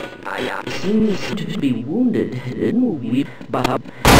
I seemed to be wounded, didn't we? But